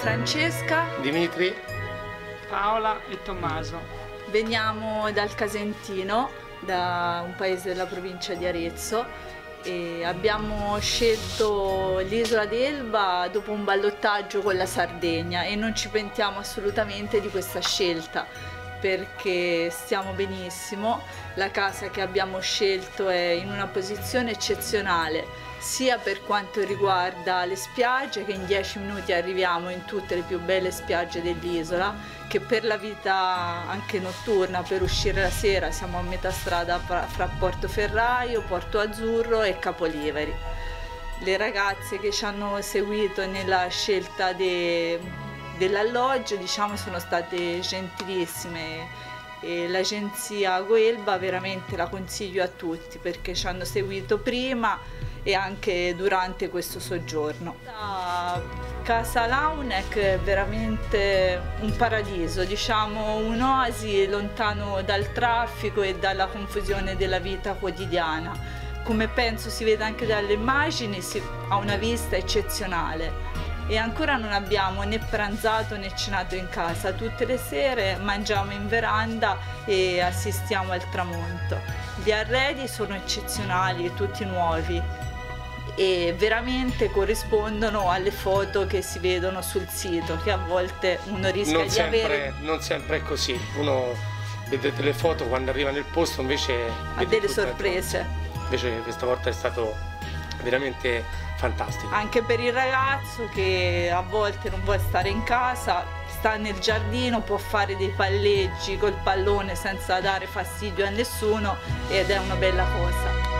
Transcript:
Francesca, Dimitri, Paola e Tommaso. veniamo dal Casentino, da un paese della provincia di Arezzo, e abbiamo scelto l'isola d'Elba dopo un ballottaggio con la Sardegna e non ci pentiamo assolutamente di questa scelta perché stiamo benissimo. La casa che abbiamo scelto è in una posizione eccezionale, sia per quanto riguarda le spiagge, che in 10 minuti arriviamo in tutte le più belle spiagge dell'isola, che per la vita anche notturna, per uscire la sera siamo a metà strada fra Portoferraio, Porto Azzurro e Capoliveri. Le ragazze che ci hanno seguito nella scelta dell'alloggio, diciamo, sono state gentilissime, e l'agenzia Goelba veramente la consiglio a tutti perché ci hanno seguito prima e anche durante questo soggiorno. Casa Launek è veramente un paradiso, diciamo un'oasi lontano dal traffico e dalla confusione della vita quotidiana. Come penso si vede anche dalle immagini, ha una vista eccezionale. E ancora non abbiamo né pranzato né cenato in casa, tutte le sere mangiamo in veranda e assistiamo al tramonto. Gli arredi sono eccezionali, tutti nuovi e veramente corrispondono alle foto che si vedono sul sito, che a volte uno rischia di avere. Non sempre è così, uno vede delle foto quando arriva nel posto invece ha delle sorprese. Invece questa volta è stato veramente fantastico. Anche per il ragazzo che a volte non vuole stare in casa, sta nel giardino, può fare dei palleggi col pallone senza dare fastidio a nessuno ed è una bella cosa.